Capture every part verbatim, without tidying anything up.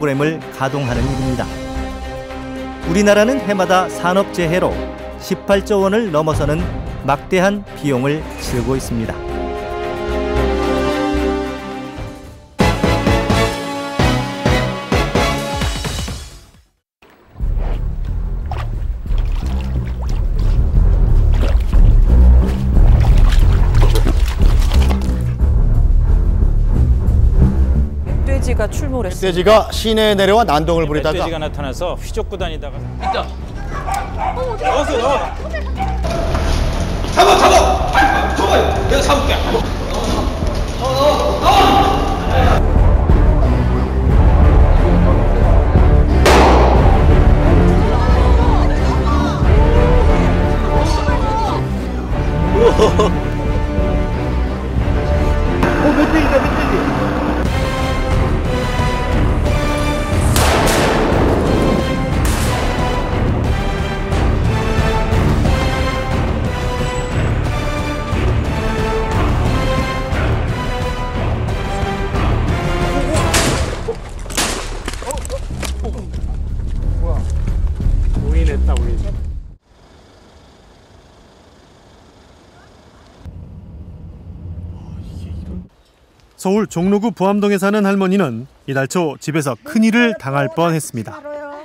프로그램을 가동하는 일입니다. 우리나라는 해마다 산업재해로 십팔조 원을 넘어서는 막대한 비용을 치르고 있습니다. 멧돼지가 출몰했습니다. 멧돼지가 시내에 내려와 난동을 부리다가 멧돼지가 나타나서 휘젓고 다니다가 있다. 나왔어, 나와. 잡아, 잡아. 잡아요. 내가 잡을게. 나와, 나와. 어, 멧돼지다, 멧돼지. 오인했다, 오인. 서울 종로구 부암동에 사는 할머니는 이달 초 집에서 큰일을 당할 뻔했습니다.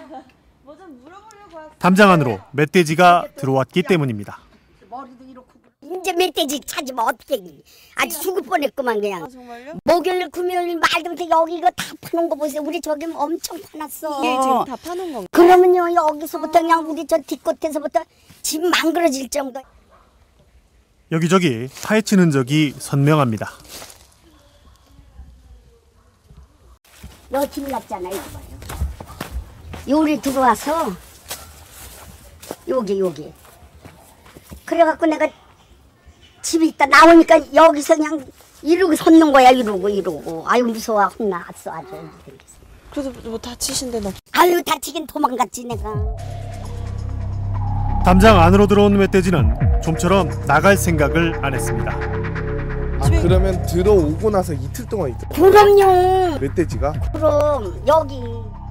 담장 안으로 멧돼지가 들어왔기 때문입니다. 이제 멧돼지 찾으면 어떻게 아주 죽을 뻔했구만 그냥. 아, 정말요? 목요일 금요일 말도 못해 여기 이거 다 파는 거 보세요. 우리 저기 엄청 파놨어. 이게 지금 다 파는 건가요? 그러면요 여기서부터 그냥 우리 저 뒷곳에서부터 집 망그러질 정도. 여기저기 파헤친 흔적이 선명합니다. 여기 집 났잖아 이거 봐요. 요리 들어와서 여기 여기. 그래갖고 내가 집에 있다 나오니까 여기서 그냥 이러고 섰는 거야 이러고 이러고. 아유 무서워 혼났어 아주. 그래도 뭐 다치신 데는 없... 아유 다치긴 도망갔지 내가. 담장 안으로 들어온 멧돼지는 좀처럼 나갈 생각을 안 했습니다. 아, 그러면 들어오고 나서 이틀 동안 있다. 그럼요. 멧돼지가? 그럼 여기.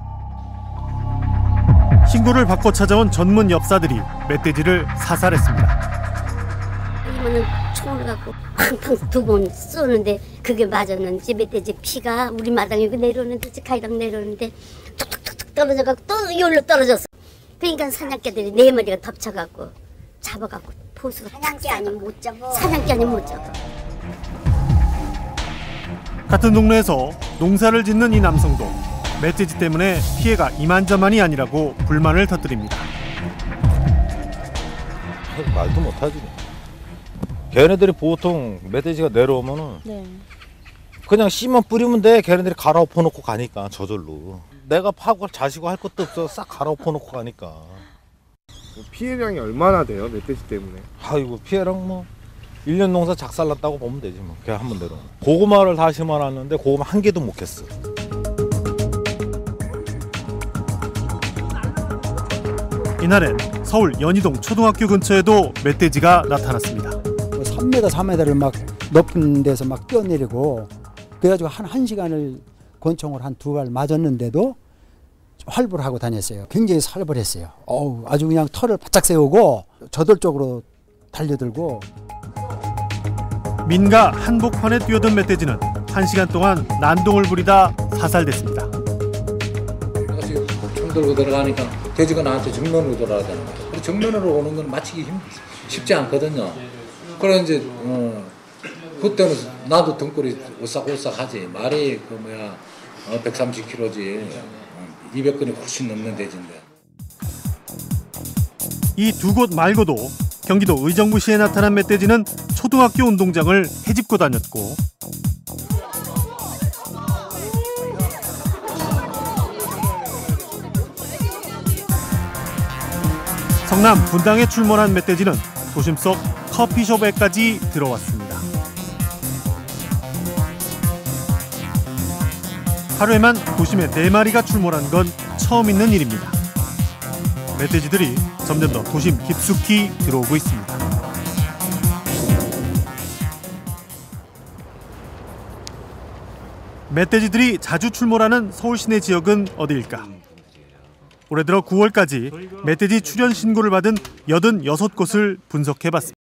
신고를 받고 찾아온 전문 엽사들이 멧돼지를 사살했습니다. 이번엔 총을 갖고 팡팡 두 번 쏘는데 그게 맞았는지 멧돼지 피가 우리 마당에 내려오는데 가이당 내려오는데 툭툭툭툭 떨어져갖고 또 여기로 떨어졌어. 그러니까 사냥개들이 네 마리가 덮쳐갖고 잡아갖고 포수가 사냥개 아니면 못 잡아. 사냥개 아니면 못 잡아. 같은 동네에서 농사를 짓는 이 남성도 멧돼지 때문에 피해가 이만저만이 아니라고 불만을 터뜨립니다. 말도 못하지. 걔네들이 보통 멧돼지가 내려오면은 네. 그냥 씨만 뿌리면 돼. 걔네들이 갈아엎어 놓고 가니까 저절로. 내가 파고 자시고 할 것도 없어. 싹 갈아엎어 놓고 가니까. 피해량이 얼마나 돼요, 멧돼지 때문에? 아이고 피해랑 뭐 일 년 농사 작살났다고 보면 되지 뭐. 걔 한 번 내려오면. 고구마를 다 심어놨는데 고구마 한 개도 못 캤어. 이날엔 서울 연희동 초등학교 근처에도 멧돼지가 나타났습니다. 삼 미터, 사 미터를 막 높은 데서 막 뛰어내리고 그래가지고 한 한 시간을 권총을 한 두 발 맞았는데도 활보를 하고 다녔어요. 굉장히 살벌했어요. 어우, 아주 그냥 털을 바짝 세우고 저돌적으로 달려들고. 민가 한복판에 뛰어든 멧돼지는 한 시간 동안 난동을 부리다 사살됐습니다. 내가 지금 총 들고 들어가니까 돼지가 나한테 정면으로 돌아가잖아. 그래서 정면으로 오는 건 맞히기 힘, 쉽지 않거든요. 그래 이제 어, 그때는 나도 등골이 오싹오싹하지. 말이 그 뭐야 어, 백삼십 킬로그램지 어, 이백 근이 훨씬 넘는 돼지인데. 이 두 곳 말고도 경기도 의정부시에 나타난 멧돼지는 초등학교 운동장을 헤집고 다녔고 성남 분당에 출몰한 멧돼지는 도심 속 커피숍에까지 들어왔습니다. 하루에만 도심에 네 마리가 출몰한 건 처음 있는 일입니다. 멧돼지들이 점점 더 도심 깊숙이 들어오고 있습니다. 멧돼지들이 자주 출몰하는 서울 시내 지역은 어디일까? 올해 들어 구월까지 멧돼지 출현 신고를 받은 여든여섯 곳을 분석해봤습니다.